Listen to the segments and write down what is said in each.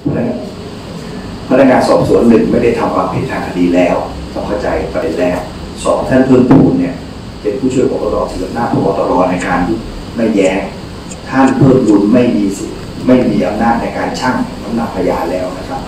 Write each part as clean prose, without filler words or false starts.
พนักงานสอบสวนหนึ่งไม่ได้ทำความผิดทางคดีแล้วต้องเข้าใจประเด็นแรกสองท่านเพิ่มพูนเนี่ยเป็นผู้ช่วยผบ.ถืออำนาจผบ.ตร.ในการไม่แย้งท่านเพิ่มพูนไม่มีสิทธิ์ไม่มีอำนาจในการชั่งน้ำหนักพยานแล้วนะครับ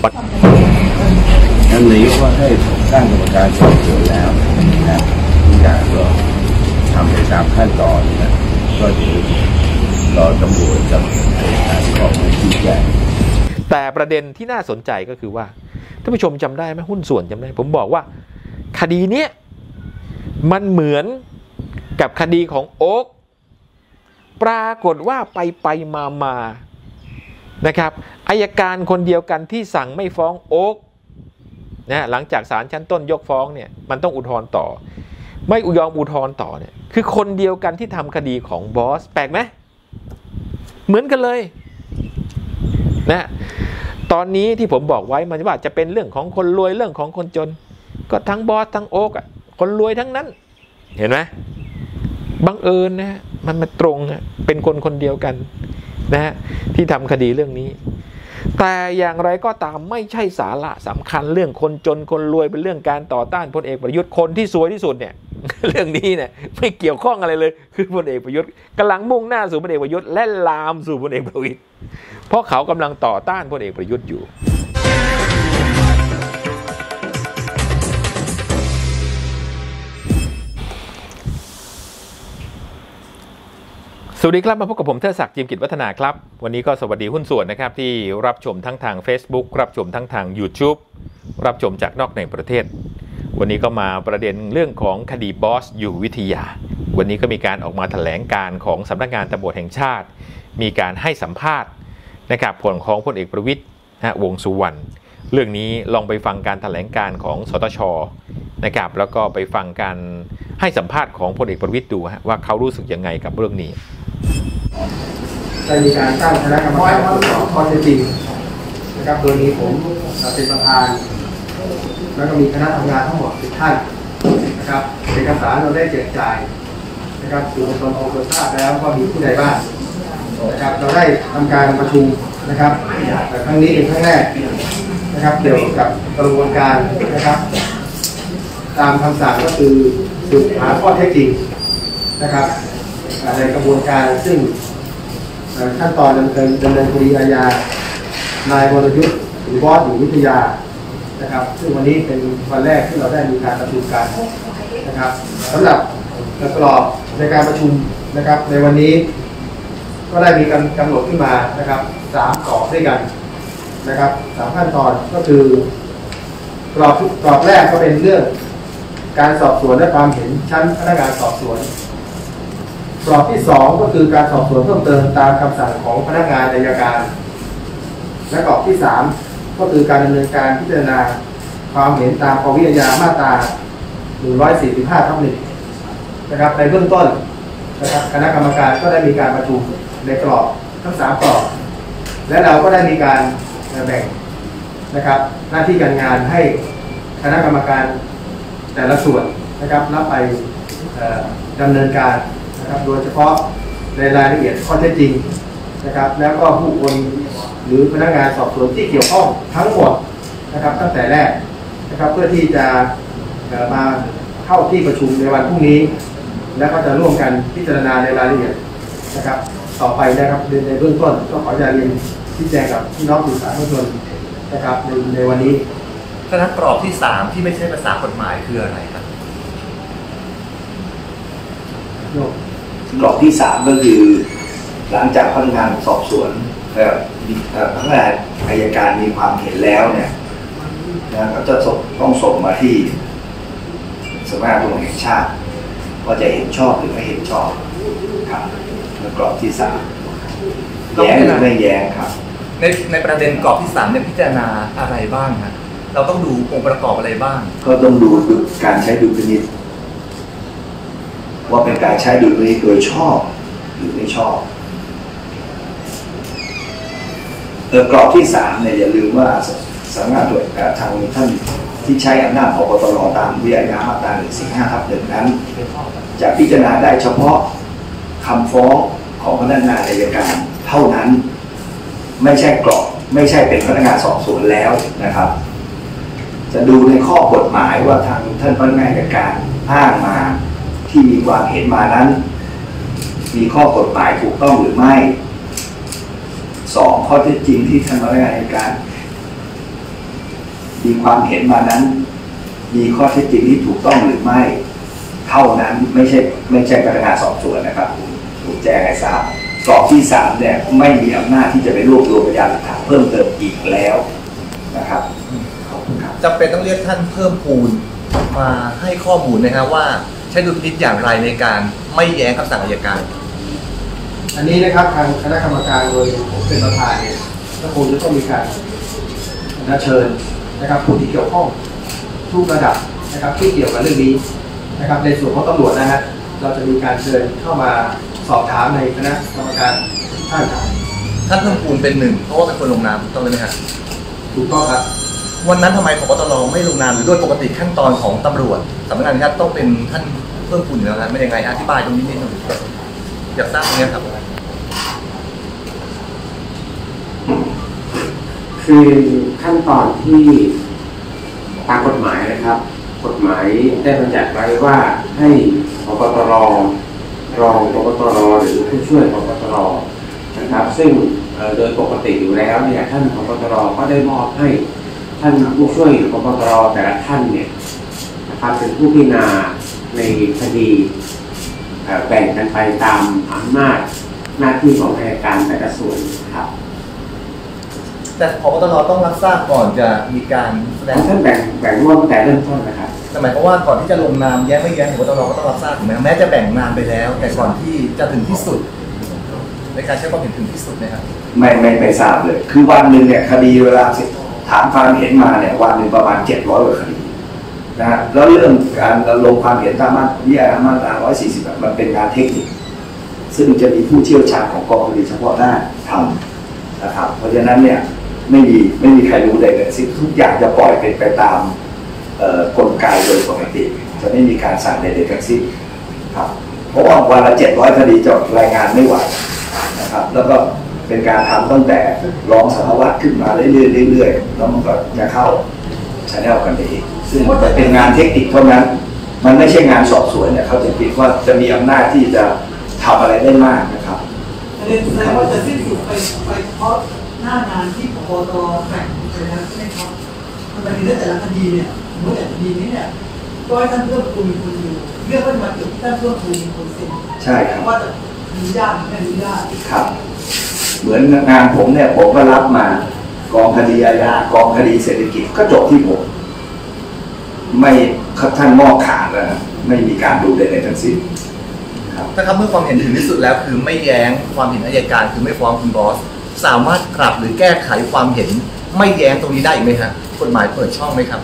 อันนี้ก็ให้ตั้งกรรมการสอบสวนแล้วนะทุกอย่างก็ทำไปตามขั้นตอนนะก็เดี๋ยวรอตำรวจกับการขอมาชี้แจงแต่ประเด็นที่น่าสนใจก็คือว่าท่านผู้ชมจำได้ไหมหุ้นส่วนจำได้ผมบอกว่าคดีเนี้ยมันเหมือนกับคดีของโอ๊คปรากฏว่าไปมานะครับอัยการคนเดียวกันที่สั่งไม่ฟ้องโอ๊คนะหลังจากศาลชั้นต้นยกฟ้องเนี่ยมันต้องอุทธรณ์ต่อไม่ยอมอุทธรณ์ต่อเนี่ยคือคนเดียวกันที่ทำคดีของบอสแปลกไหมเหมือนกันเลยนะตอนนี้ที่ผมบอกไว้มันว่าจะเป็นเรื่องของคนรวยเรื่องของคนจนก็ทั้งบอสทั้งโอ๊กอ่ะคนรวยทั้งนั้นเห็นไหมบังเอิญนะฮะมันมาตรงเป็นคนเดียวกันนะฮะที่ทำคดีเรื่องนี้แต่อย่างไรก็ตามไม่ใช่สาระสำคัญเรื่องคนจนคนรวยเป็นเรื่องการต่อต้านพลเอกประยุทธ์คนที่ซวยที่สุดเนี่ย เรื่องนี้เนี่ยไม่เกี่ยวข้องอะไรเลยคือพลเอกประยุทธ์กำลังมุ่งหน้าสู่พลเอกประยุทธ์และลามสู่พลเอกประวิตรเพราะเขากำลังต่อต้านพลเอกประยุทธ์อยู่สวัสดีครับมาพบกับผมเทิดศักดิ์ จิมกิจวัฒนาครับวันนี้ก็สวัสดีหุ้นส่วนนะครับที่รับชมทั้งทาง Facebook รับชมทั้งทาง YouTube รับชมจากนอกในประเทศวันนี้ก็มาประเด็นเรื่องของคดีบอสอยู่วิทยาวันนี้ก็มีการออกมาแถลงการของสำนักงานตำรวจแห่งชาติมีการให้สัมภาษณ์นะครับผลของพลเอกประวิตรวงษ์สุวรรณเรื่องนี้ลองไปฟังการแถลงการของสตช.นะครับแล้วก็ไปฟังการให้สัมภาษณ์ของพลเอกประวิตรดูว่าเขารู้สึกยังไงกับเรื่องนี้ได้มีการตั้งคณะกรรมการตรวจสอบข้อเท็จจริงนะครับโดยมีผมเป็นประธานแล้วก็มีคณะทำงานทั้งหมด10 ท่านนะครับเอกสารเราได้แจกจ่ายนะครับสื่อมวลชนคงจะทราบแล้วว่ามีผู้ใดบ้างนะครับเราได้ทำการประชุมนะครับแต่ครั้งนี้เป็นครั้งแรกนะครับเกี่ยวกับกระบวนการนะครับตามคำสั่งก็คือสืบหาข้อเท็จจริงนะครับในกระบวนการซึ่งขั้นตอนดำเนินคดีอาญานายวรยุทธ์หรือบอสอยู่วิทยานะครับซึ่งวันนี้เป็นวันแรกที่เราได้มีการประชุมกันนะครับสำหรับกรอบในการประชุมนะครับในวันนี้ก็ได้มีการกำหนดขึ้นมานะครับ3 กรอบด้วยกันนะครับ3 ขั้นตอนก็คือกรอบแรกก็เป็นเรื่องการสอบสวนและความเห็นชั้นพนักงานสอบสวนกรอบที่2ก็คือการสอบสวนเพิ่มเติมตามคำสั่งของพนักงานอัยการและกรอบที่3ก็คือการดำเนินการพิจารณาความเห็นตามปวิอาญามาตรา145/1นะครับในเบื้องต้นนะครับคณะกรรมการก็ได้มีการประชุมในกรอบทั้ง3 กรอบและเราก็ได้มีการแบ่งนะครับหน้าที่การงานให้คณะกรรมการแต่ละส่วนนะครับรับไปดำเนินการนะครับโดยเฉพาะในรายละเอียดข้อเท็จจริงนะครับแล้วก็ผู้คนหรือพนักงานสอบสวนที่เกี่ยวข้องทั้งหมดนะครับตั้งแต่แรกนะครับเพื่อที่จะมาเข้าที่ประชุมในวันพรุ่งนี้แล้วก็จะร่วมกันพิจารณาในรายละเอียดนะครับต่อไปนะครับในเบื้องต้นก็ขอเรียนชี้แจงกับพี่น้องสื่อสารมวลชนนะครับในวันนี้คณะกรอบที่3ที่ไม่ใช่ภาษากฎหมายคืออะไรครับกรอบที่3ก็คือหลังจากพนักงานสอบสวนพนักงานอัยการมีความเห็นแล้วเนี่ยนะก็จะต้องส่งมาที่สำนักงานตำรวจแห่งชาติว่าจะเห็นชอบหรือไม่เห็นชอบครับกรอบที่3แย้งหรือไม่แย้งครับในประเด็นกรอบที่3เนี่ยพิจารณาอะไรบ้างครับเราต้องดูองค์ประกอบอะไรบ้างก็ต้องดูการใช้ดุลพินิจว่าเป็นการใช้ดุลพินิจโดยชอบหรือไม่ชอบกรอบที่3เนี่ยอย่าลืมว่าสำนักงานตรวจทางท่านที่ใช้อำนาจผบ.ตร.ตามวิอาญามาตรา145/1นั้นจะพิจารณาได้เฉพาะคำฟ้องของพนักงานอัยการเท่านั้นไม่ใช่กรอบไม่ใช่เป็นพนักงานสอบสวนแล้วนะครับ จะดูในข้อกฎหมายว่าทางท่านพนักงานอัยการอ้างมาที่มีความเห็นมานั้น มีข้อกฎหมายถูกต้องหรือไม่2ข้อเท็จจริงที่ท่านพนักงานอัยการมีความเห็นมานั้น มีข้อเท็จจริงที่ถูกต้องหรือไม่เท่านั้นไม่ใช่พนักงานสอบสวนนะครับผมแจ้งให้ทราบกรอบที่3เนี่ยไม่มีอำนาจที่จะไปรวบรวมพยานหลักฐานเพิ่มเติมอีกแล้วนะครับขอบคุณครับจำเป็นต้องเรียกท่านเพิ่มพูนมาให้ข้อมูลนะครับว่าใช้ดุลพินิจอย่างไรในการไม่แย้งคำสั่งอัยการอันนี้นะครับทางคณะกรรมการโดยผมเป็นประธานเนี่ยก็คงจะต้องมีการเชิญนะครับผู้ที่เกี่ยวข้องทุกระดับนะครับที่เกี่ยวกับเรื่องนี้นะครับในส่วนของตำรวจนะฮะเราจะมีการเชิญเข้ามาสอบถามในคณะกรรมการท่านเพิ่มพูนเป็น1เพราะว่าเป็นคนลงนามถูกต้องไหมครับถูกต้องครับวันนั้นทำไมพบตรไม่ลงนามหรือด้วยปกติขั้นตอนของตำรวจสำนักงานครับต้องเป็นท่านเพิ่มพูนอยู่แล้วครับไม่ยังไงอธิบายตรงนี้นิดหนึ่งอยากทราบตรงนี้ครับคือขั้นตอนที่ตามกฎหมายนะครับกฎหมายได้บัญญัติไว้ว่าให้พบตรรองพบตรหรือผู้ช่วยพบตรนะครับซึ่งโดยปกติอยู่แล้วเนี่ยท่านพบตรก็ได้มอบให้ท่านผู้ช่วยพบตรแต่ละท่านเนี่ยนะครับเป็นผู้พิจารณาในคดีแบ่งกันไปตามอำนาจหน้าที่ของอัยการแต่ละส่วนครับแต่พบตรต้องรับทราบก่อนจะมีการแสดงท่านแบ่งร่วมตั้งแต่เริ่มต้นนะครับหมายความว่าก่อนที่จะลงนามแย้งไม่แย้งพบตรก็ต้องรับทราบถูกไหมแม้จะแบ่งนามไปแล้วแต่ก่อนที่จะถึงที่สุดในการใช้ความเห็นถึงที่สุดนะครับไม่ทราบเลยคือวันหนึ่งเนี่ยคดีเวลาถามความเห็นมาเนี่ยวันหนึ่งประมาณ700 กว่าคดีนะฮะแล้วเรื่องการลงความเห็นตามมาตรา140มันเป็นงานเทคนิคซึ่งจะมีผู้เชี่ยวชาญของกองคดีเฉพาะหน้าทำนะครับเพราะฉะนั้นเนี่ยไม่มีใครรู้เลยสิ่งทุกอย่างจะปล่อยเป็นไปตามกลไกโดยปกติจะไม่มีการสั่งใดๆทั้งสิ้นครับเพราะว่าวันละ700 คดีจะรายงานไม่ไหวนะครับแล้วก็เป็นการทำตั้งแต่รองสารวัตรขึ้นมาเรื่อยๆแล้วมันก็จะเข้าชแนลกันไปเองซึ่งเป็นงานเทคนิคเท่านั้นมันไม่ใช่งานสอบสวนเนี่ยเขาจะคิดว่าจะมีอำนาจที่จะทำอะไรได้มากนะครับประเด็นแสดงว่าจะสิ้นสุดไปเฉพาะหน้างานที่พบตรแบ่งไปแล้วใช่ไหมครับมันเป็นแต่ละคดีเนี่ยเมื่อแต่คดีนี้เนี่ยก็ให้ท่านเพิ่มพูนมีคนอยู่เรื่องก็มาจบที่ท่านเพิ่มพูนมีคนเซ็นใช่ครับว่าจะมีญาติไม่มีญาติครับเหมือนงานผมเนี่ยผมก็รับมากองคดีอาญากองคดีเศรษฐกิจก็จบที่ผมไม่ท่านมอบขาดแล้วไม่มีการดูใดๆทั้งสิ้นถ้าครับเมื่อความเห็นถึงที่สุดแล้วคือไม่แย้งความเห็นอัยการคือไม่ฟ้องคุณบอสสามารถปรับหรือแก้ไขความเห็นไม่แย้งตรงนี้ได้อีกไหมฮะกฎหมายเปิดช่องไหมครับ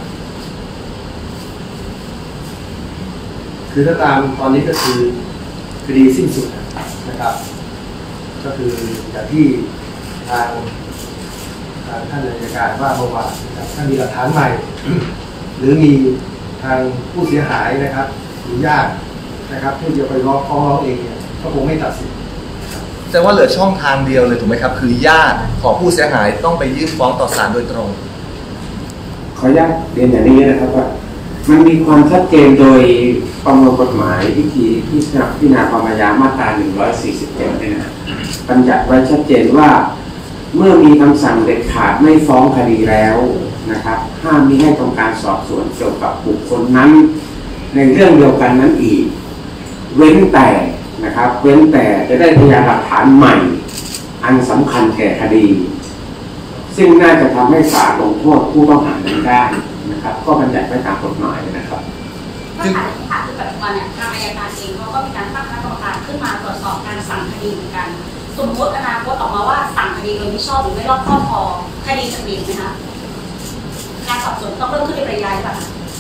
คือถ้าตามตอนนี้ก็คือคดีสิ้นสุดนะครับก็คืออย่างที่ทางท่านอัยการว่าเมื่อวานถ้ามีหลักฐานใหม่ หรือมีทางผู้เสียหายนะครับหรือญาตินะครับที่จะไปฟ้องเราเองเนี่ยก็คงไม่ตัดสินแสดงว่าเหลือช่องทางเดียวเลยถูกไหมครับคือญาติของผู้เสียหายต้องไปยื่นฟ้องต่อศาลโดยตรงขออนุญาตเรียนอย่างนี้นะครับว่ามันมีความชัดเจนโดยประมวลกฎหมายวิธีที่พิจารณาความอาญามาตรา147เนี่ยนะบัญญัติไว้ชัดเจนว่าเมื่อมีคำสั่งเด็ดขาดไม่ฟ้องคดีแล้วนะครับห้ามมิให้ทำการสอบสวนเกี่ยวกับบุคคลนั้นในเรื่องเดียวกันนั้นอีกเว้นแต่นะครับเว้นแต่จะได้พยานหลักฐานใหม่อันสำคัญแก่คดีซึ่งน่าจะทำให้ศาลลงโทษผู้ต้องหานั้นได้นะครับก็บัญญัติไว้ตามกฎหมายนะครับซึ่งที่ผ่านคือปัจจุบันเนี่ยทางอัยการเองเขาก็มีการตั้งคณะกรรมการขึ้นมาตรวจสอบการสั่งคดีเหมือนกันสมมติอนาคตออกมาว่าสั่งคดีโดยไม่ชอบหรือไม่รอบคอบพอคดีจะเปลี่ยนไหมคะการสอบสวนต้องเริ่มขึ้นในระยะแบบ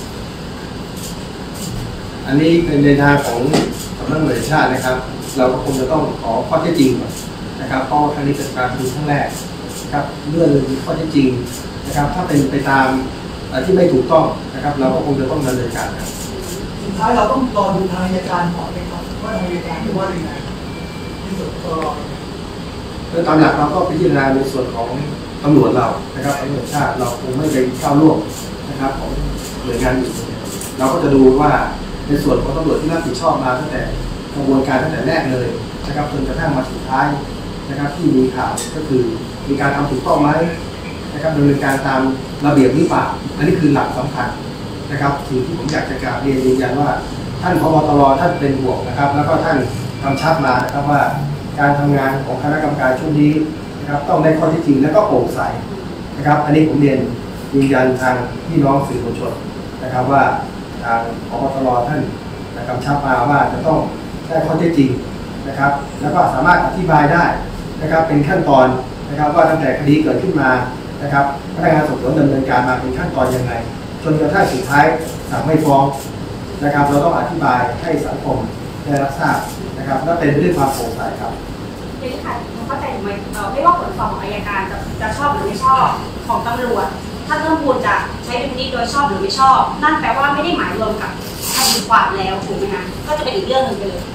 อันนี้เป็นในทางของสำนักงานตำรวจแห่งชาตินะครับเราก็คงจะต้องขอข้อเท็จจริงนะครับเพราะครั้งนี้เป็นการดูครั้งแรกนะครับเรื่องข้อเท็จจริงนะครับถ้าเป็นไปตามที่ไม่ถูกต้องนะครับเราก็คงจะต้องดำเนินการครับสุดท้ายเราต้องรอดูทางอัยการก่อนไหมครับว่าทางอัยการว่าอย่างไรที่สุดก็โดยตามหลักเราก็พิจารณาในส่วนของตตำรวจเรานะครับตำรวจชาติเราคงไม่ไปก้าวล่วงนะครับของหน่วยงานอื่นเราก็จะดูว่าในส่วนของตำรวจที่รับผิดชอบมาตั้งแต่กระบวนการตั้งแต่แรกเลยนะครับจนกระทั่งมาสุดท้ายนะครับที่มีข่าวก็คือมีการทำถูกต้องไหมนะครับดำเนินการตามระเบียบหรือเปล่าอันนี้คือหลักสำคัญนะครับสิ่งที่ผมอยากจะกราบเรียนยืนยันว่าท่านผบ.ตร.ท่านเป็นห่วงนะครับแล้วก็ท่านกำชับมานะครับว่าการทำงานของคณะกรรมการชุดนี้นะครับต้องได้ข้อเท็จจริงและก็โปร่งใสนะครับอันนี้ผมเรียนยืนยันทางพี่น้องสื่อมวลชนนะครับว่าทางผบ.ตร.ท่านกำชับมาว่าจะต้องได้ข้อเท็จจริงนะครับแล้วก็สามารถอธิบายได้นะครับเป็นขั้นตอนนะครับว่าตั้งแต่คดีเกิดขึ้นมานะครับพนักงานสอบสวนดำเนินการมาเป็นขั้นตอนยังไงจนกระทั่งสุดท้ายสั่งไม่ฟ้องนะครับเราต้องอธิบายให้สังคมได้รับทราบนะครับและเป็นไปด้วยความโปร่งใสครับทีนี้ค่ะผมเข้าใจถูกไหมไม่ว่าผลสอบของอัยการจะชอบหรือไม่ชอบของตำรวจถ้าเรื่องคุณจะใช้ดุลพินิจโดยชอบหรือไม่ชอบนั่นแปลว่าไม่ได้หมายรวมกับคดีความแล้วถูกไหมคะก็จะเป็นอีกเรื่องหนึ่งเลย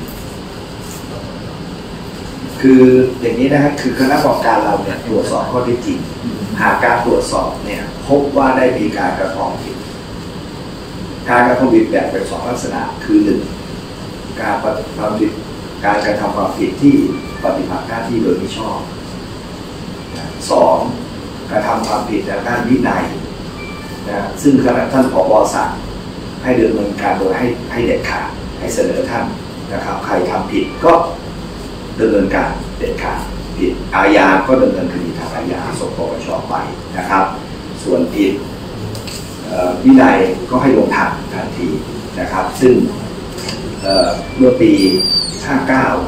คืออย่างนี้นะครับคือคณะกรรมการเราเนี่ยตรวจสอบข้อเท็จจริงหากการตรวจสอบเนี่ยพบว่าได้มีการกระทำผิดการกระทำผิดแบ่งเป็น2ลักษณะคือ1การกระทำผิดการกระทำความผิดที่ปฏิบัติหน้าที่โดยมิชอบ2กระทำความผิดทางด้านวินัยนะซึ่งคณะท่านผบ.สั่งให้ดำเนินการโดยให้เด็ดขาดให้เสนอท่านนะครับใครทำผิดก็ดำเนินการเด็ดขาดผิดอาญาก็ดำเนินคดีทางอาญาส่งปปช.ไปนะครับส่วนผิดวินัยก็ให้ลงทันทีนะครับซึ่งเมื่อปี 59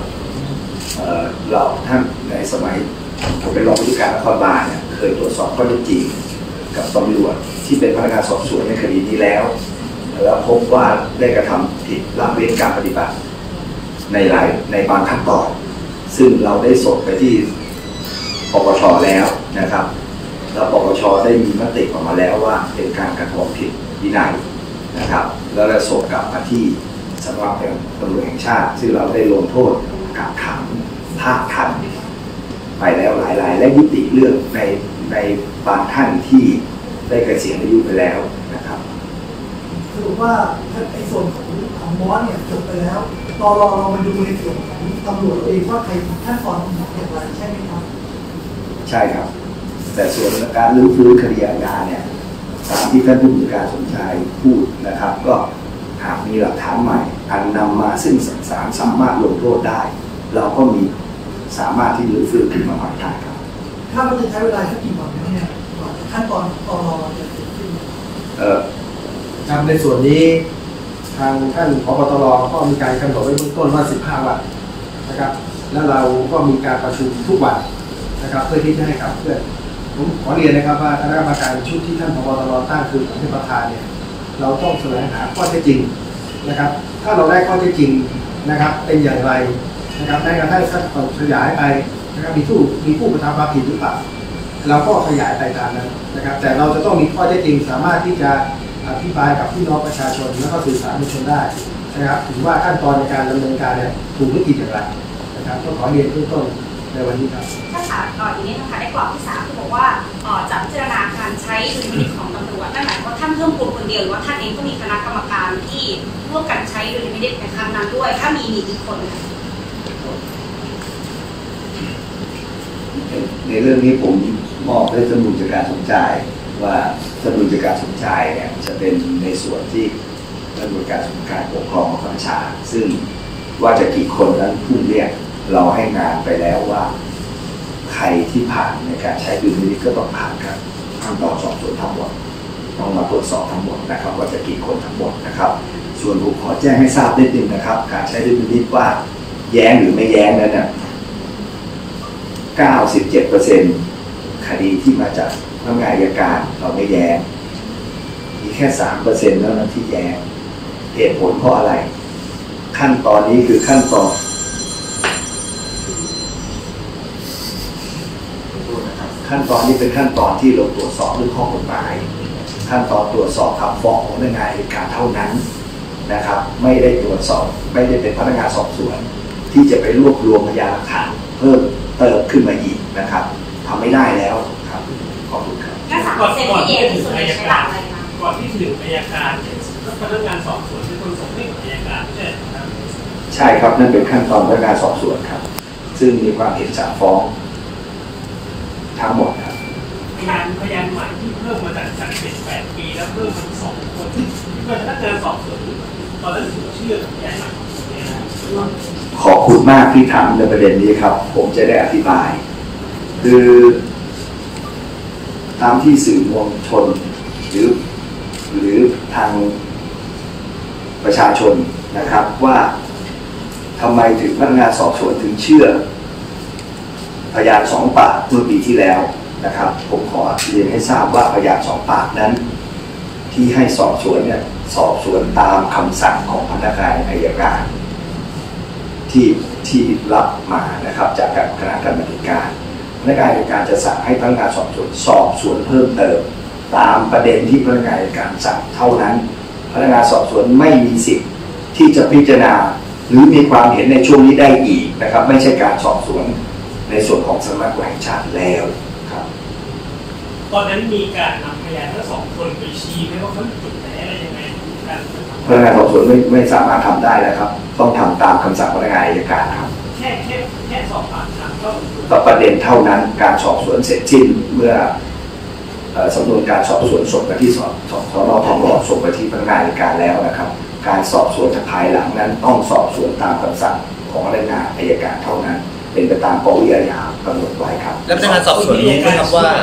เราท่านในสมัยผมเป็นรองผู้จัดการนครบาลเนี่ยเคยตรวจสอบข้อเท็จจริงกับตำรวจที่เป็นพนักงานสอบสวนในคดีนี้แล้วพบว่าได้กระทำผิดละเว้นการปฏิบัติในบางขั้นตอนซึ่งเราได้ส่งไปที่ปปช.แล้วนะครับแล้วปปช.ได้มีมติออกมาแล้วว่าเป็นการกระทำผิดวินัยนะครับแล้วได้ส่งกลับมาที่สำนักงานตำรวจแห่งชาติซึ่งเราได้ลงโทษกักขังภาคทันไปแล้วหลายและยุติเรื่องในบางท่านที่ได้เกษียณอายุไปแล้วนะครับสรุปว่าในส่วนของบอสเนี่ยจบไปแล้วตอรอเรามาดูในส่วนของตำรวจเองว่าใครขั้นตอนอย่างไรใช่ไหมครับใช่ครับแต่ส่วนการรื้อฟื้นคดีอาญาเนี่ยตามที่ท่านผู้บัญชาการสมชายพูดนะครับก็หากมีหลักฐานใหม่อันนำมาซึ่งศาลสามารถลงโทษได้เราก็มีสามารถที่รื้อฟื้นขึ้นมาใหม่ได้ครับถ้ามันจะใช้เวลาสักกี่วันเนี่ยก่อนขั้นตอนตอรอจะเสร็จสิ้นครับในส่วนนี้ทางท่านผบ.ตร.ก็มีการกำหนดไว้เบื้องต้นว่า15 วันนะครับแล้วเราก็มีการประชุมทุกวันนะครับเพื่อที่จะให้ขับเคลื่อนผมขอเรียนนะครับว่าคณะกรรมการชุดที่ท่านผบ.ตร.ตั้งคือท่านประธานเนี่ยเราต้องแสวงหาข้อเท็จจริงนะครับถ้าเราได้ข้อเท็จจริงนะครับเป็นอย่างไรนะครับได้กระทั่งขยายไปนะครับมีผู้กระทำความผิดหรือเปล่าเราก็ขยายไปตามนั้นนะครับแต่เราจะต้องมีข้อเท็จจริงสามารถที่จะอธิบายกับพี่น้องประชาชนและก็สื่อสารมวลชนได้นะครับถึงว่าขั้นตอนในการดำเนินการเนี่ยถูกหรือผิดอย่างไรนะครับก็ขอเรียนเบื้องต้นในวันนี้ครับถ้าถามต่ออย่างนี้นะคะในกรอบที่3ที่บอกว่าจะพิจารณาการใช้ดุลพินิจของตำรวจนั่นหมายความว่าท่านเพิ่มพูนคนเดียวหรือว่าท่านเองก็มีคณะกรรมการที่ร่วมกันใช้ดุลพินิจในครั้งนั้นด้วยถ้ามีกี่คนในเรื่องนี้ผมมอบให้ท่านผู้จัดการสมชายว่าท่านผู้จัดการสมชายเนี่ยจะเป็นในส่วนที่ท่านผู้จัดการสมชายปกครองบัญชาซึ่งว่าจะกี่คนนั้นผู้เรียกเราให้งานไปแล้วว่าใครที่ผ่านในการใช้ดุลพินิจก็ต้องผ่านครับขั้นตอนสอบสวนทั้งหมดต้องมาตรวจสอบทั้งหมดนะครับว่าจะกี่คนทั้งหมดนะครับส่วนผมขอแจ้งให้ทราบนิดนึงนะครับการใช้ดุลพินิจว่าแย้งหรือไม่แย้งนั้นน่ะ97% คดีที่มาจากพนักงานอัยการเราไม่แย้งมีแค่ 3% เท่านั้นที่แย้งเหตุผลเพราะอะไรขั้นตอนนี้คือขั้นตอนนี้เป็นขั้นตอนที่เราตรวจสอบเรื่องข้อกฎหมายขั้นตอนตรวจสอบคำฟ้องของพนักงานอัยการเท่านั้นนะครับไม่ได้ตรวจสอบไม่ได้เป็นพนักงานสอบสวนที่จะไปรวบรวมพยานหลักฐานเพิ่มเติมขึ้นมาอีกนะครับทำไม่ได้แล้วครับงั้น3%ที่แย้งที่สุดใช้หลักอะไรคะก่อนที่ถึงอัยการเนี่ยพนักงานสอบสวนเป็นคนส่งให้กับอัยการไม่ใช่ครับใช่ครับนั่นเป็นขั้นตอนพนักงานสอบสวนครับซึ่งมีความเห็นสั่งฟ้องทั้งหมดครับพยานใหม่ที่เพิ่มมาจาก8 ปีแล้วเพิ่มเป็น2 คนที่พนักงานสอบสวนตอนนั้นถือเชื่อพยานใหม่ขอบคุณมากที่ถามในประเด็นนี้ครับผมจะได้อธิบายคือตามที่สื่อมวลชนหรือทางประชาชนนะครับว่าทำไมถึงพนักงานสอบสวนถึงเชื่อพยาน2 ปากเมื่อปีที่แล้วนะครับผมขอเรียนให้ทราบว่าพยาน2 ปากนั้นที่ให้สอบสวนเนี่ยสอบสวนตามคำสั่งของพนักงานอัยการที่รับมานะครับจากคณะกรรมาธิการพนักงานอัยการจะสั่งให้พนักงานสอบสวนเพิ่มเติมตามประเด็นที่พนักงานอัยการสั่งเท่านั้นพนักงานสอบสวนไม่มีสิทธิ์ที่จะพิจารณาหรือมีความเห็นในช่วงนี้ได้อีกนะครับไม่ใช่การสอบสวนในส่วนของสำนักงานแห่งชาติแล้วครับตอนนั้นมีการนำพยานทั้ง2 คนไปชี้ไหมว่าเขาจุดไหนอะไรยังไงพนักงานสอบสวนไม่สามารถทำได้แล้วครับต้องทำตามคำสั่งพนักงานอัยการครับแค่สอบปากคำก็ประเด็นเท่านั้นการสอบสวนเสร็จสิ้นเมื่อสำนวนการสอบสวนส่งไปที่สน.ทองหล่อส่งไปที่พนักงานอัยการแล้วนะครับการสอบสวนภายหลังนั้นต้องสอบสวนตามคำสั่งของพนักงานอัยการเท่านั้นเป็นไปตามปวิอาญากำหนดไว้ครับแล้วพนักงานสอบสวนรู้ไหมครับว่า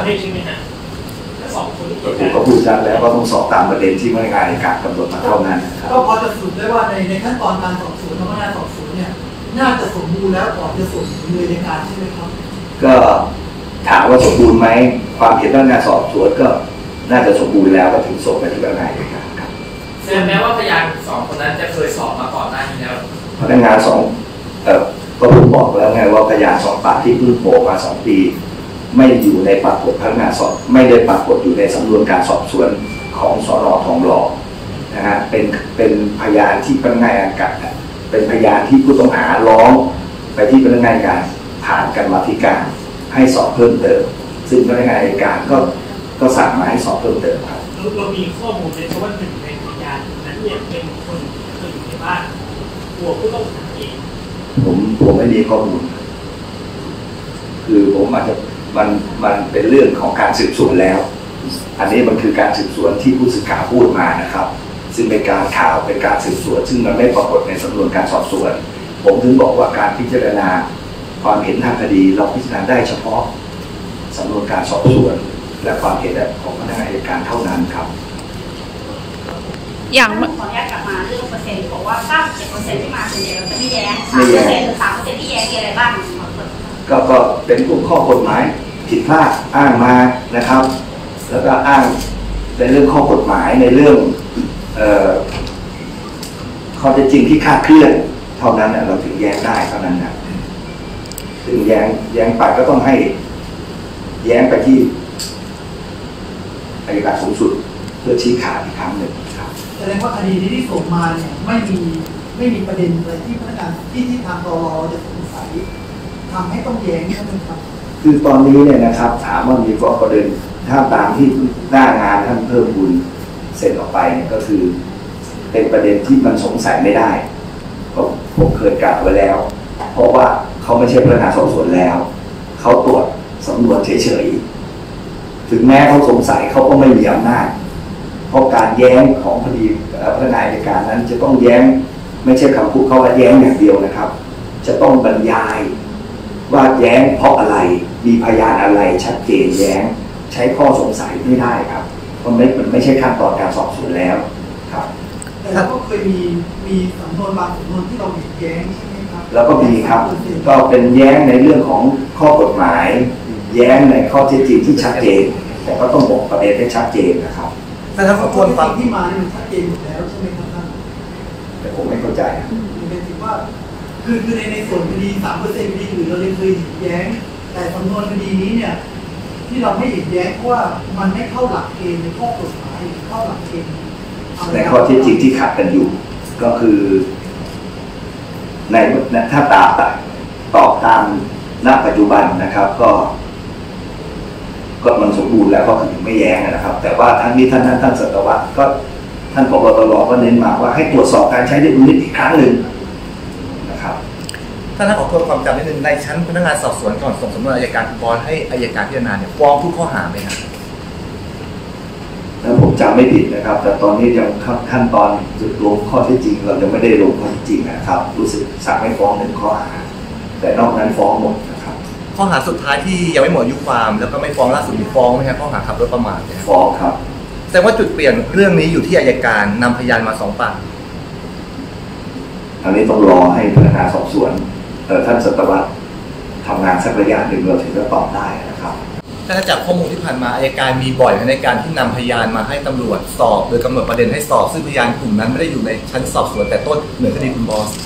ผมก็พูดชัดแล้วว่าต้องสอบตามประเด็นที่พนักงานอัยการกำหนดมาเท่านั้นครับก็พอจะสรุปได้ว่าในขั้นตอนการสอบสวนพนักงานสอบสวนเนี่ยน่าจะสมบูรณ์แล้วก่อนจะส่งถึงมืออัยการใช่ไหมครับก็ถามว่าสมบูรณ์ไหมความเห็นพนักงานสอบสวนก็น่าจะสมบูรณ์แล้วก็ถึงส่งไปที่พนักงานอัยการครับแสดงแม้ว่าพยาน2 คนนั้นจะเคยสอบมาก่อนหน้านี้แล้วพนักงานก็ผมบอกแล้วไงว่าพยาน2 ปากที่เพิ่งโผล่มา2 ปีไม่อยู่ในปรากฏพนักงานสอบไม่ได้ปรากฏอยู่ในสำนวนการสอบสวนของสน.ทองหล่อนะฮะเป็นพยานที่พนักงานอัยการเป็นพยานที่ผู้ต้องหาร้องไปที่พนักงานอัยการผ่านกรรมาธิการให้สอบเพิ่มเติมซึ่งพนักงานอัยการก็สั่งมาให้สอบเพิ่มเติมครับเรามีข้อมูลในเพราะว่า1 ในพยานนั้นเนี่ยเป็นคนเคยอยู่ในบ้านตัวผู้ต้องหาเองผมไม่มีข้อมูลคือผมอาจจะมันเป็นเรื่องของการสืบสวนแล้วอันนี้มันคือการสืบสวนที่ผู้สื่อข่าวพูดมานะครับซึ่งเป็นการข่าวเป็นการสืบสวนซึ่งมันไม่ปรากฏในสำนวนการสอบสวนผมถึงบอกว่าการพิจารณาความเห็นทางคดีเราพิจารณาได้เฉพาะสำนวนการสอบสวนและความเห็นของพนักงานอัยการเท่านั้นครับอย่างขออนุญาตกลับมาเรื่องเปอร์เซ็นต์บอกว่า 97% ที่มาส่วนใหญ่เราจะไม่แย้ง 3% หรือ 3% ที่แย้งมีอะไรบ้างก็เป็นพวกข้อกฎหมายผิดพลาดอ้างมานะครับแล้วก็อ้างในเรื่องข้อกฎหมายในเรื่องข้อเท็จจริงที่คลาดเคลื่อนเท่านั้นเราถึงแย้งได้เท่านั้นนะถึงแย้งไปก็ต้องให้แย้งไปที่อัยการสูงสุดเพื่อชี้ขาดอีกครั้งหนึ่งครับแสดงว่าคดีนี้ที่ส่งมาเนี่ยไม่มีประเด็นอะไรที่พนักงานที่ทางตร.จะสงสัยทำให้ต้องแย้งใช่ไหมครับคือตอนนี้เนี่ยนะครับถามว่ามีข้อประเด็นถ้าตามที่หน้างานท่านเพิ่มบุญเสร็จออกไปเนี่ยก็คือเป็นประเด็นที่มันสงสัยไม่ได้ผมเคยกล่าวไว้แล้วเพราะว่าเขาไม่ใช่พนักงานสอบสวนแล้วเขาตรวจสำนวนเฉยๆถึงแม้เขาสงสัยเขาก็ไม่มีอำนาจเพราะการแย้งของคดีพนักงานอัยการนั้นจะต้องแย้งไม่ใช่คำพูดเขาว่าแย้งอย่างเดียวนะครับจะต้องบรรยายว่าแย้งเพราะอะไรมีพยานอะไรชัดเจนแย้งใช้ข้อสงสัยไม่ได้ครับเพราะมันไม่ใช่ขั้นตอนการสอบสวนแล้วครับแต่เราก็เคยมีสำนวนบางสำนวนที่เราเห็นแย้งใช่ไหมครับแล้วก็มีครับก็เป็นแย้งในเรื่องของข้อกฎหมายแย้งในข้อเท็จจริงที่ชัดเจนแต่ก็ต้องบอกประเด็นให้ชัดเจนนะครับแต่ถ้าควรฟังที่มาเนี่ยมันชัดเจนหมดแล้วใช่ไหมครับท่านแต่ผมไม่เข้าใจเป็นถือว่าคือในส่วนคดี 3% คดีอื่นเราเลยเคยแย้งแต่สำนวนคดีนี้เนี่ยที่เราไม่เห็นแย้งเพราะว่ามันไม่เข้าหลักเกณฑ์ในข้อกฎหมายเข้าหลักเกณฑ์ในข้อเท็จจริงที่ขัดกันอยู่ก็คือในถ้าตอบตามณปัจจุบันนะครับก็ก็มันสมบูรณ์แล้วก็ถึงไม่แย้งนะครับแต่ว่าทั้งนี้ท่านสัตวรรษก็ท่านผบ.ตร.ก็เน้นมาว่าให้ตรวจสอบการใช้ดุลพินิจอีกครั้งหนึ่งนะครับถ้าขอทวนความจำนิดนึงในชั้นพนักงานสอบสวนก่อนส่งสำนวนอัยการบอลให้อัยการพิจารณาเนี่ยฟ้องทุกข้อหาไหมครับถ้าผมจำไม่ผิดนะครับแต่ตอนนี้ยังขั้นตอนลงข้อเท็จจริงเรายังไม่ได้ลงข้อเท็จจริงนะครับรู้สึกสั่งให้ฟ้อง1 ข้อหาแต่นอกนั้นฟ้องหมดนะครับข้อหาสุดท้ายที่ยังไม่หมดอายุความแล้วก็ไม่ฟ้องล่าสุดมีฟ้องไหมครับข้อหาขับรถประมาทฟ้องครับแต่ว่าจุดเปลี่ยนเรื่องนี้อยู่ที่อัยการนำพยานมา2 ปากอันนี้ต้องรอให้พนักงานสอบสวนท่านสัตวรรษทำงานสักระยะหนึ่งเราถึงจะตอบได้นะครับถ้าจากข้อมูลที่ผ่านมาอัยการมีบ่อยในการที่นำพยานมาให้ตำรวจสอบโดยกำหนดประเด็นให้สอบซึ่งพยานกลุ่มนั้นไม่ได้อยู่ในชั้นสอบสวนแต่ต้นเหมือนคดีคุณบอส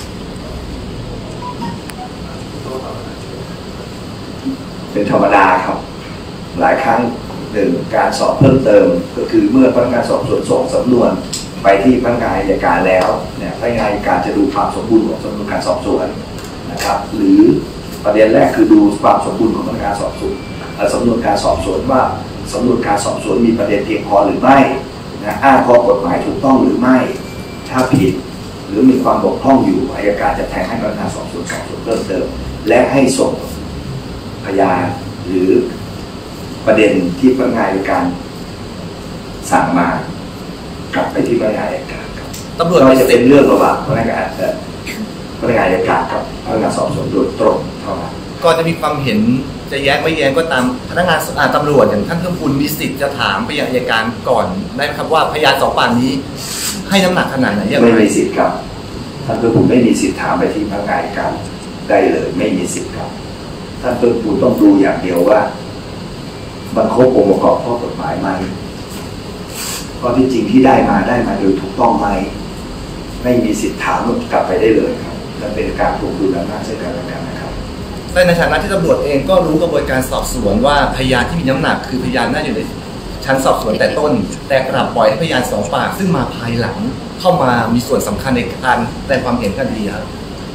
เป็นธรรมดาครับหลายครั้งการสอบเพิ่มเติมก็คือเมื่อพนักงานสอบสวนส่งสำนวนไปที่พนักงานอัยการแล้วเนี่ยพนักงานอัยการจะดูความสมบูรณ์ของสำนวนการสอบสวนนะครับหรือประเด็นแรกคือดูความสมบูรณ์ของพนักงานสอบสวนสำนวนการสอบสวนว่าสำนวนการสอบสวนมีประเด็นเพียงพอหรือไม่นะอ้างข้อกฎหมายถูกต้องหรือไม่ถ้าผิดหรือมีความบกพร่องอยู่อัยการจะแทงให้พนักงานสอบสวนเพิ่มเติมและให้ส่งพยานหรือประเด็นที่พนักงานอัยการสั่งมากลับไปที่พนักงานอัยการครับตำรวจจะเป็นเรื่องระหว่างพนักงานอัยการกับพนักงานสอบสวนโดยตรงเท่านั้นก็จะมีความเห็นจะแย้งไม่แย้งก็ตามพนักงานตำรวจอย่างท่านเพิ่มพูนมีสิทธิ์จะถามไปยังอัยการก่อนได้ไหมครับว่าพยาน2 ปากนี้ให้น้ำหนักขนาดไหนไม่มีสิทธิ์ครับท่านเพิ่มพูนไม่มีสิทธิ์ถามไปที่พนักงานอัยการได้เลยไม่มีสิทธิ์ครับท่านเพิ่มพูนต้องดูอย่างเดียวว่ามันครบองค์ประกอบข้อกฎหมายไหมข้อที่จริงที่ได้มาโดยถูกต้องไหมไม่มีสิทธิ์ถามกลับไปได้เลยครับและเป็นการถูกดูอำนาจเช่นกันนะครับแต่ในฐานะที่ตำรวจเองก็รู้กระบวนการสอบสวนว่าพยานที่มีน้ำหนักคือพยานน่าอยู่ในชั้นสอบสวนแต่ต้นแต่กลับปล่อยให้พยาน2 ปากซึ่งมาภายหลังเข้ามามีส่วนสำคัญในการแสดงความเห็นคดีครับ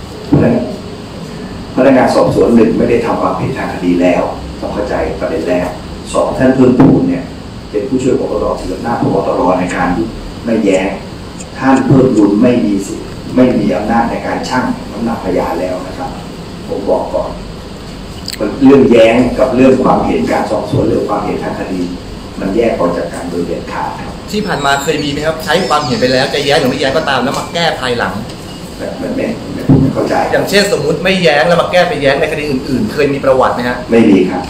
พนักงานสอบสวน1ไม่ได้ทำความผิดทางคดีแล้วต้องเข้าใจประเด็นแรก2ท่านเพิ่มพูนเนี่ยเป็นผู้ช่วยผบ.ตร.ถืออำนาจผบ.ตร.ในการไม่แย้งท่านเพิ่มพูนไม่มีสิทธิ์ไม่มีอำนาจในการชั่งน้ำหนักพยานแล้วนะครับผมบอกก่อนเรื่องแย้งกับเรื่องความเห็นการสอบสวนหรือความเห็นทางคดีมันแยกออกจากกันโดยเด็ดขาดครับที่ผ่านมาเคยมีไหมครับใช้ความเห็นไปแล้วจะแย้งหรือไม่แย้งก็ตามแล้วมาแก้ภายหลังแบบไม่เข้าใจอย่างเช่นสมมุติไม่แย้งแล้วมาแก้ไปแย้งในคดีอื่นๆเคยมีประวัติไหมฮะไม่มีครับ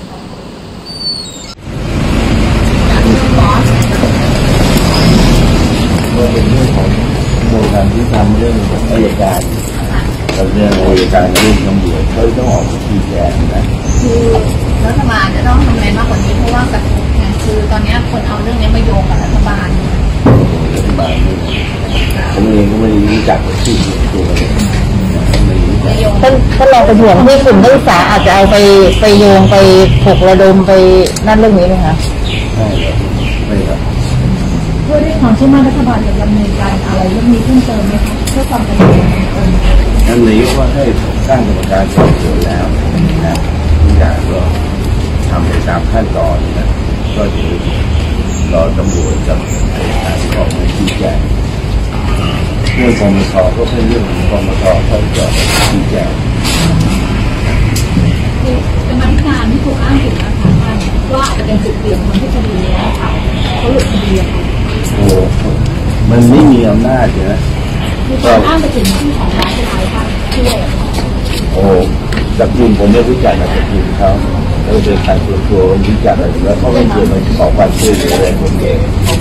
ก็เป็นเรื่องของโครงการที่ทำเรื่องอัยการกับเรื่องอัยการเรื่องตำรวจเขาต้องออกมาชี้แจงนะคือรัฐบาลจะต้องทำอะไรมากกว่านี้เพราะว่ากระทบไงคือตอนนี้คนเอาเรื่องนี้มาโยงกับรัฐบาลผมเองก็ไม่รู้จักชื่อตัวเลยถ้าเราเป็นห่วงที่กลุ่มนักศึกษาอาจจะเอาไปโยงไปถกระดมไปนั่นเรื่องนี้ไหมคะไม่ครับเพื่อที่ความเชื่อมั่นรัฐบาลจะดำเนินการอะไรเรื่องนี้เพิ่มเติมไหมคะเพื่อความเป็นธรรมนั่นนี้ก็ให้ตั้งกรรมการสอบสวนแล้วนะทุกอย่างก็ทำไปตามขั้นตอนนะก็จะรอตำรวจกับการสอบมาชี้แจงเรื่องกมท.ก็เป็นเรื่องของกมท.เขาจะชี้แจงกรรมธิการที่ถูกอ้างถึงนะคะว่าอาจจะเป็นจุดเปลี่ยนของที่คดีนี้ค่ะเขาหลุดคดีค่ะโอ้มันไม่มีอำนาจนะมีการอ้างไปถึงที่ของร้านขายค่ะช่วยโอ้จากกลุ่มผมไม่รู้จักจากกลุ่มเขาเราเดินทางส่วนตัวรู้จักอะไรแล้วเขาไม่เคยมาขอความช่วยเหลืออะไรผมเอง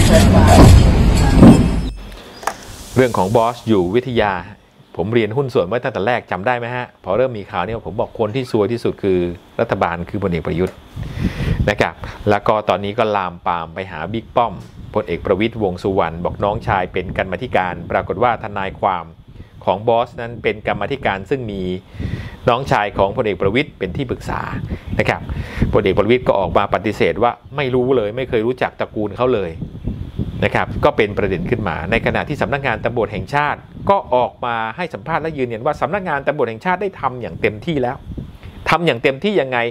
เรื่องของบอสอยู่วิทยาผมเรียนหุ้นส่วนไว้ตั้งแต่แรกจำได้ไหมฮะพอเริ่มมีข่าวนี้ผมบอกคนที่ซวยที่สุดคือรัฐบาลคือพลเอกประยุทธ์นะครับแล้วก็ตอนนี้ก็ลามปามไปหาบิ๊กป้อมพลเอกประวิตรวงษ์สุวรรณบอกน้องชายเป็นกรรมาธิการปรากฏว่าทนายความของบอสนั้นเป็นกรรมาธิการซึ่งมีน้องชายของพลเอกประวิตรเป็นที่ปรึกษานะครับพลเอกประวิตรก็ออกมาปฏิเสธว่าไม่รู้เลยไม่เคยรู้จักตระกูลเขาเลยนะครับก็เป็นประเด็นขึ้นมาในขณะที่สำนักงานตำรวจแห่งชาติก็ออกมาให้สัมภาษณ์และยืนยันว่าสำนักงานตำรวจแห่งชาติได้ทำอย่างเต็มที่แล้วทำอย่างเต็มที่ยังไง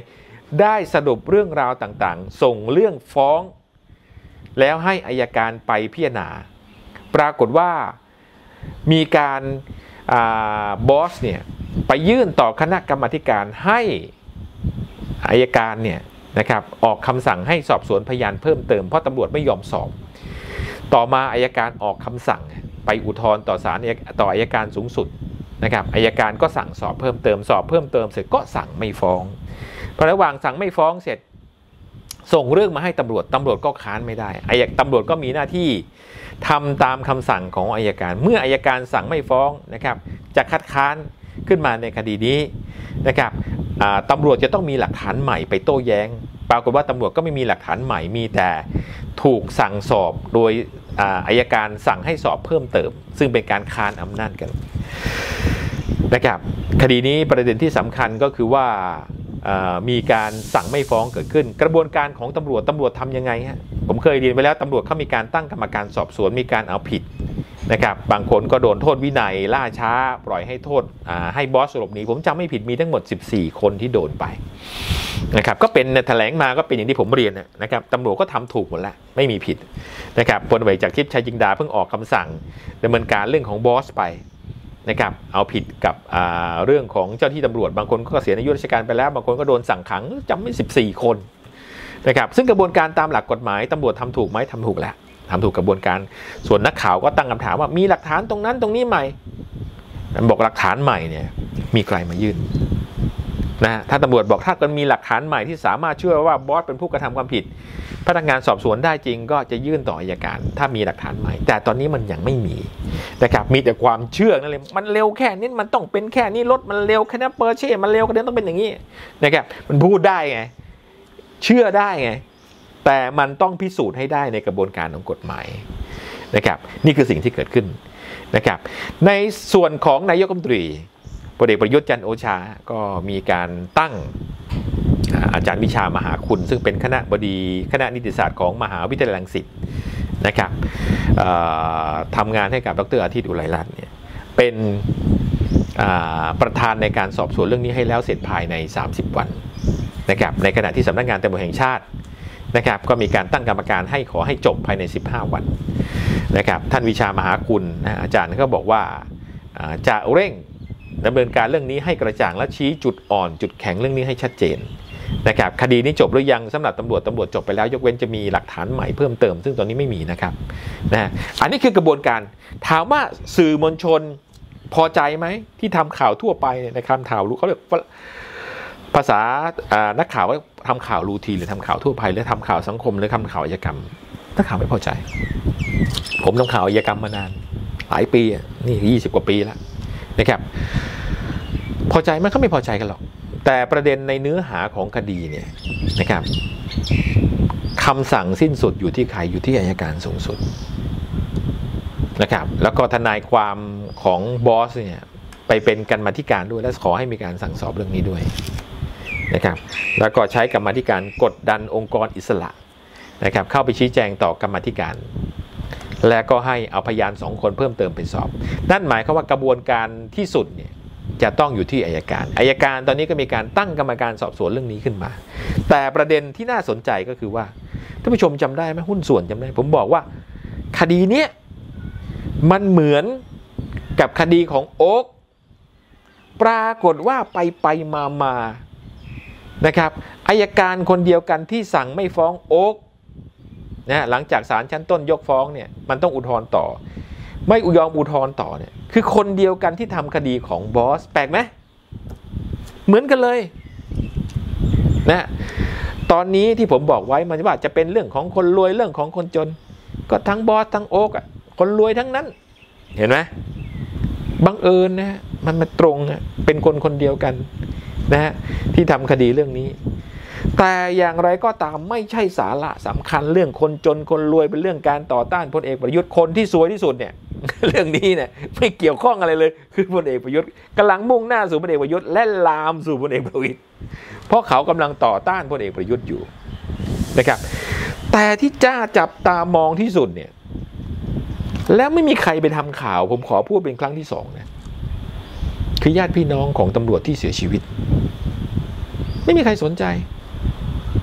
ได้สรุปเรื่องราวต่างๆส่งเรื่องฟ้องแล้วให้อัยการไปพิจารณาปรากฏว่ามีการบอสเนี่ยไปยื่นต่อคณะกรรมาธิการให้อัยการเนี่ยนะครับออกคำสั่งให้สอบสวนพยานเพิ่มเติมเพราะตำรวจไม่ยอมสอบต่อมาอัยการออกคำสั่งไปอุทธรณ์ต่อศาลต่ออัยการสูงสุดนะครับอัยการก็สั่งสอบเพิ่มเติมสอบเพิ่มเติมเสร็จก็สั่งไม่ฟ้องพอระหว่างสั่งไม่ฟ้องเสร็จส่งเรื่องมาให้ตำรวจก็ค้านไม่ได้ตำรวจก็มีหน้าที่ทำตามคำสั่งของอัยการเมื่ออัยการสั่งไม่ฟ้องนะครับจะคัดค้านขึ้นมาในคดีนี้นะครับตำรวจจะต้องมีหลักฐานใหม่ไปโต้แย้งปรากฏว่าตำรวจก็ไม่มีหลักฐานใหม่มีแต่ถูกสั่งสอบโดยอัยการสั่งให้สอบเพิ่มเติมซึ่งเป็นการค้านอำนาจกันนะครับคดีนี้ประเด็นที่สำคัญก็คือว่ามีการสั่งไม่ฟ้องเกิดขึ้นกระบวนการของตำรวจทำยังไงฮะผมเคยเรียนไปแล้วตำรวจเขามีการตั้งกรรมการสอบสวนมีการเอาผิดนะครับบางคนก็โดนโทษวินัยล่าช้าปล่อยให้โทษให้บอสหลบหนีผมจำไม่ผิดมีทั้งหมด14คนที่โดนไปนะครับก็เป็นแถลงมาก็เป็นอย่างที่ผมเรียนนะครับตำรวจก็ทำถูกหมดแล้วไม่มีผิดนะครับพลตำรวจจากทิพย์ชัยจินดาเพิ่งออกคำสั่งดำเนินการเรื่องของบอสไปนะครับเอาผิดกับเรื่องของเจ้าที่ตำรวจบางคนก็เกษียณอายุราชการไปแล้วบางคนก็โดนสั่งขังจำไม่14คนนะครับซึ่งกระบวนการตามหลักกฎหมายตำรวจทำถูกไหมทำถูกแล้วทำถูกกระบวนการส่วนนักข่าวก็ตั้งคำถามว่ามีหลักฐานตรงนั้นตรงนี้ใหม่บอกหลักฐานใหม่เนี่ยมีใครมายื่นนะถ้าตำรวจบอกถ้าเกิดมีหลักฐานใหม่ที่สามารถเชื่อว่าบอสเป็นผู้กระทำความผิดพนักงานสอบสวนได้จริงก็จะยื่นต่ออัยการถ้ามีหลักฐานใหม่แต่ตอนนี้มันยังไม่มีนะครับมีแต่ความเชื่อนั่นเลยมันเร็วแค่นี้มันต้องเป็นแค่นี้รถมันเร็วแค่นั้นเปอร์เช่มันเร็วแค่นั้นต้องเป็นอย่างนี้นะครับมันพูดได้ไงเชื่อได้ไงแต่มันต้องพิสูจน์ให้ได้ในกระบวนการของกฎหมายนะครับนี่คือสิ่งที่เกิดขึ้นนะครับในส่วนของนายกรัฐมนตรีพลเอกประยุทธ์จันทร์โอชาก็มีการตั้งอาจารย์วิชามหาคุณซึ่งเป็นคณบดีคณะนิติศาสตร์ของมหาวิทยาลัยรังสิตนะครับทำงานให้กับดร.อาทิตย์อุไรรัตน์เนี่ยเป็นประธานในการสอบสวนเรื่องนี้ให้แล้วเสร็จภายใน30วันนะครับในขณะที่สำนักงานตำรวจแห่งชาตินะครับก็มีการตั้งกรรมการให้ขอให้จบภายใน15วันนะครับท่านวิชามหาคุณอาจารย์ก็บอกว่าจะเร่งดำเนินการเรื่องนี้ให้กระจ่างและชี้จุดอ่อนจุดแข็งเรื่องนี้ให้ชัดเจนนะครับคดีนี้จบหรือยังสำหรับตำรวจจบไปแล้วยกเว้นจะมีหลักฐานใหม่เพิ่มเติมซึ่งตอนนี้ไม่มีนะครับอันนี้คือกระบวนการถามว่าสื่อมวลชนพอใจไหมที่ทำข่าวทั่วไปในคำข่าวรู้เขาเรียกภาษานักข่าวว่าทำข่าวรูทีนหรือทำข่าวทั่วไปหรือทำข่าวสังคมหรือทำข่าวอาชญากรรมนักข่าวไม่พอใจผมทำข่าวอาชญากรรมมานานหลายปีนี่20กว่าปีแล้วนะครับพอใจไหมเขาไม่พอใจกันหรอกแต่ประเด็นในเนื้อหาของคดีเนี่ยนะครับคำสั่งสิ้นสุดอยู่ที่ใครอยู่ที่อัยการสูงสุดนะครับแล้วก็ทนายความของบอสเนี่ยไปเป็นกรรมาธิการด้วยและขอให้มีการสั่งสอบเรื่องนี้ด้วยนะครับแล้วก็ใช้กรรมาธิการกดดันองค์กรอิสระนะครับเข้าไปชี้แจงต่อกรรมาธิการและก็ให้เอาพยาน2คนเพิ่มเติมไปสอบนั่นหมายความว่ากระบวนการที่สุดเนี่ยจะต้องอยู่ที่อัยการตอนนี้ก็มีการตั้งกรรมการสอบสวนเรื่องนี้ขึ้นมาแต่ประเด็นที่น่าสนใจก็คือว่าท่านผู้ชมจำได้ไหมหุ้นส่วนจำได้ผมบอกว่าคดีนี้มันเหมือนกับคดีของโอ๊คปรากฏว่าไปมานะครับอัยการคนเดียวกันที่สั่งไม่ฟ้องโอ๊คนะหลังจากศาลชั้นต้นยกฟ้องเนี่ยมันต้องอุทธรณ์ต่อไม่ยอมอุทธรณ์ต่อเนี่ยคือคนเดียวกันที่ทำคดีของบอสแปลกไหมเหมือนกันเลยนะตอนนี้ที่ผมบอกไว้มันว่าจะเป็นเรื่องของคนรวยเรื่องของคนจนก็ทั้งบอสทั้งโอ๊คคนรวยทั้งนั้นเห็นไหมบังเอิญนะมันมาตรงเป็นคนเดียวกันนะฮะที่ทำคดีเรื่องนี้แต่อย่างไรก็ตามไม่ใช่สาระสำคัญเรื่องคนจนคนรวยเป็นเรื่องการต่อต้านพลเอกประยุทธ์คนที่ซวยที่สุดเนี่ยเรื่องนี้เนี่ยไม่เกี่ยวข้องอะไรเลยคือพลเอกประยุทธ์กำลังมุ่งหน้าสู่พลเอกประยุทธ์และลามสู่พลเอกประวิตรเพราะเขากำลังต่อต้านพลเอกประยุทธ์อยู่นะครับแต่ที่จ้าจับตามองที่สุดเนี่ยแล้วไม่มีใครไปทำข่าวผมขอพูดเป็นครั้งที่2นะคือญาติพี่น้องของตำรวจที่เสียชีวิตไม่มีใครสนใจ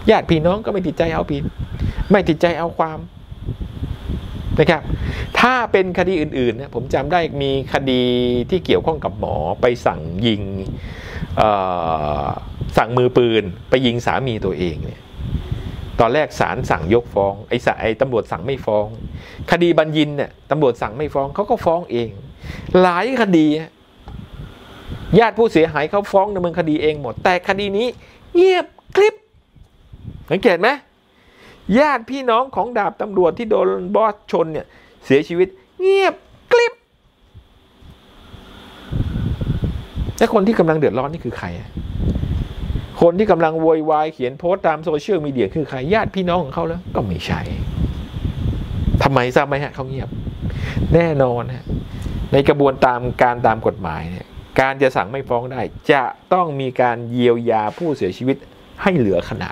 ญาติพี่น้องก็ไม่ติดใจเอาผิดไม่ติดใจเอาความนะครับถ้าเป็นคดีอื่นๆนะผมจำได้มีคดีที่เกี่ยวข้องกับหมอไปสั่งยิงสั่งมือปืนไปยิงสามีตัวเองเนี่ยตอนแรกศาลสั่งยกฟ้องไอ้ตำรวจสั่งไม่ฟ้องคดีบัญญินเนี่ยตำรวจสั่งไม่ฟ้องเขาก็ฟ้องเองหลายคดีญาติผู้เสียหายเขาฟ้องดำเนินคดีเองหมดแต่คดีนี้เงียบกริบสังเกตไหมญาติพี่น้องของดาบตำรวจที่โดนบอสชนเนี่ยเสียชีวิตเงียบกริบและคนที่กำลังเดือดร้อนนี่คือใครคนที่กำลังโวยวายเขียนโพสต์ตามโซเชียลมีเดียคือใครญาติพี่น้องของเขาแล้วก็ไม่ใช่ทำไมทราบไหมฮะเขาเงียบแน่นอนฮะในกระบวนการตามกฎหมายเนี่ยการจะสั่งไม่ฟ้องได้จะต้องมีการเยียวยาผู้เสียชีวิตให้เหลือขนาด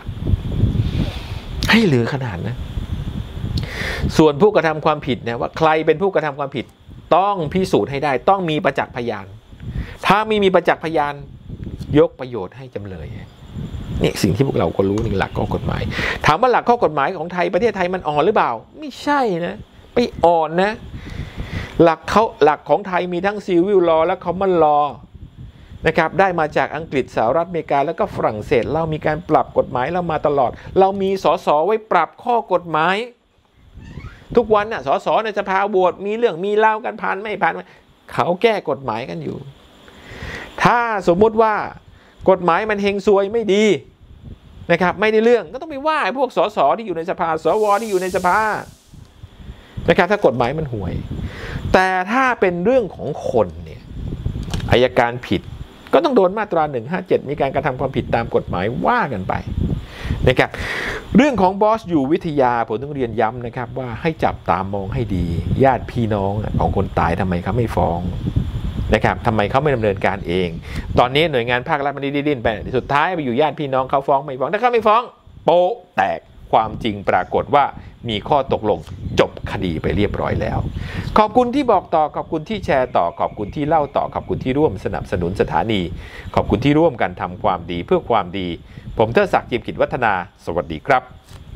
นะส่วนผู้กระทำความผิดเนี่ยว่าใครเป็นผู้กระทำความผิดต้องพิสูจน์ให้ได้ต้องมีประจักษ์พยานถ้าไม่มีประจักษ์พยานยกประโยชน์ให้จำเลยนี่สิ่งที่พวกเราก็รู้ในหลักข้อกฎหมายถามว่าหลักข้อกฎหมายของไทยประเทศไทยมันอ่อนหรือเปล่าไม่ใช่นะไม่อ่อนนะหลักของไทยมีทั้ง Civil Law และ Common Law นะครับได้มาจากอังกฤษสหรัฐอเมริกาแล้วก็ฝรั่งเศสเรามีการปรับกฎหมายเรามาตลอดเรามีสสไว้ปรับข้อกฎหมายทุกวันน่ะสสในสภาโหวตมีเรื่องมีเล่ากันผ่านไม่ผ่านเขาแก้กฎหมายกันอยู่ถ้าสมมุติว่ากฎหมายมันเฮงซวยไม่ดีนะครับไม่ได้เรื่องก็ต้องไปว่าพวกสสที่อยู่ในสภาสวที่อยู่ในสภานะครับถ้ากฎหมายมันห่วยแต่ถ้าเป็นเรื่องของคนเนี่ยอัยการผิดก็ต้องโดนมาตรา157มีการกระทำความผิดตามกฎหมายว่ากันไปนะครับเรื่องของบอสอยู่วิทยาผมต้องเรียนย้ำนะครับว่าให้จับตามองให้ดีญาติพี่น้องของคนตายทำไมเขาไม่ฟ้องนะครับทำไมเขาไม่ดำเนินการเองตอนนี้หน่วยงานภาครัฐมันดิ้นไปสุดท้ายไปอยู่ญาติพี่น้องเขาฟ้องไม่ฟ้องถ้าเขาไม่ฟ้องโป๊ะแตกความจริงปรากฏว่ามีข้อตกลงจบคดีไปเรียบร้อยแล้วขอบคุณที่บอกต่อขอบคุณที่แชร์ต่อขอบคุณที่เล่าต่อขอบคุณที่ร่วมสนับสนุนสถานีขอบคุณที่ร่วมกันทำความดีเพื่อความดีผมเทิดศักดิ์ จิมกิจวัฒนาสวัสดีครับ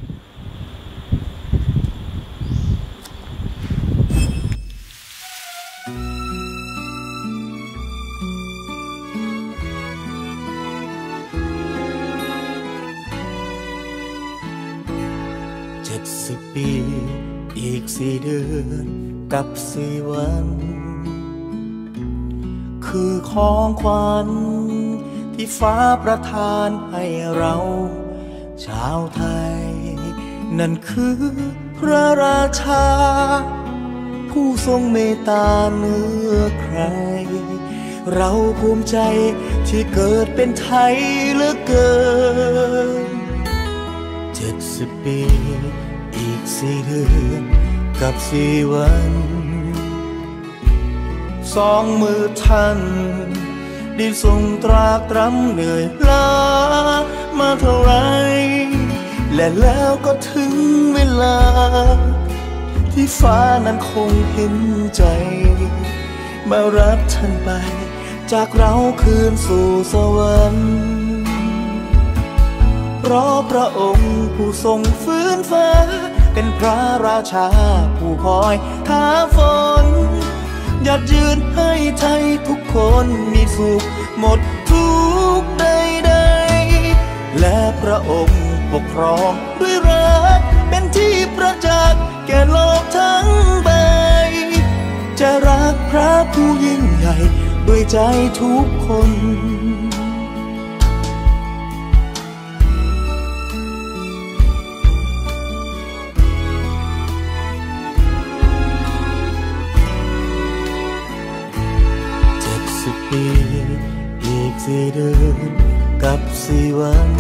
70 ปีอีก4 เดือนกับ4 วัน คือของขวัญที่ฟ้าประทานให้เราชาวไทยนั่นคือพระราชาผู้ทรงเมตตาเหนือใครเราภูมิใจที่เกิดเป็นไทยเหลือเกิน70 ปีอีก4 เดือนกับ4 วัน2 มือท่านได้ทรงตรากตรำเหนื่อยล้ามาเท่าไรและแล้วก็ถึงเวลาที่ฟ้านั้นคงเห็นใจมารับท่านไปจากเราคืนสู่สวรรค์เพราะพระองค์ผู้ทรงฟื้นฟ้าเป็นพระราชาผู้คอยท้าฝนหยัดยืนให้ไทยทุกคนมีสุขหมดทุกข์ใดๆและพระองค์ปกครองด้วยรักเป็นที่ประจักษ์แก่โลกทั้งใบจะรักพระผู้ยิ่งใหญ่ด้วยใจทุกคนปีอีก4 เดือนกับ4 วัน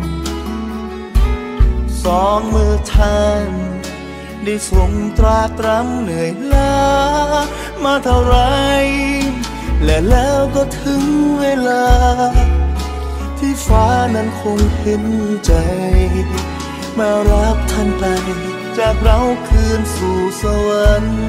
2 มือท่านได้ทรงตรากตรำเหนื่อยล้ามาเท่าไรและแล้วก็ถึงเวลาที่ฟ้านั้นคงเห็นใจมารับท่านไปจากเราคืนสู่สวรรค์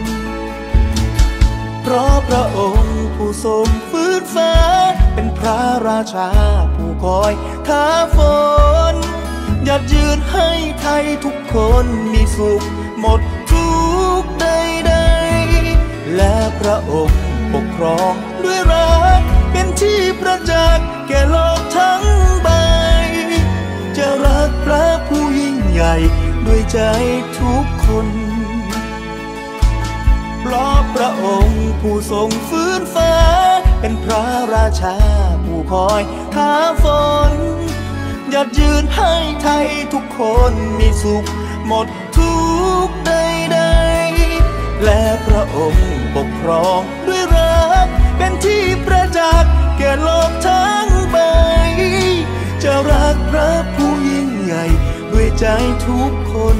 เพราะพระองค์ผู้ทรงฟื้นฟ้าเป็นพระราชาผู้คอยท้าฝนหยัดยืนให้ไทยทุกคนมีสุขหมดทุกข์ใดๆและพระองค์ปกครองด้วยรักเป็นที่ประจักษ์แก่โลกทั้งใบจะรักพระผู้ยิ่งใหญ่ด้วยใจทุกคนเพราะพระองค์ผู้ทรงฟื้นฟ้าเป็นพระราชาผู้คอยท้าฝนหยัดยืนให้ไทยทุกคนมีสุขหมดทุกข์ใดๆและพระองค์ปกครองด้วยรักเป็นที่ประจักษ์แก่โลกทั้งใบจะรักพระผู้ยิ่งใหญ่ด้วยใจทุกคน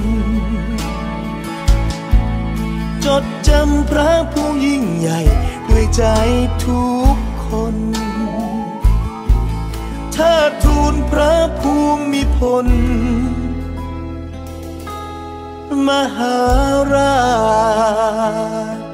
จดจำพระผู้ยิ่งใหญ่ด้วยใจทุกคนเทิดทูนพระภูมิพลมหาราช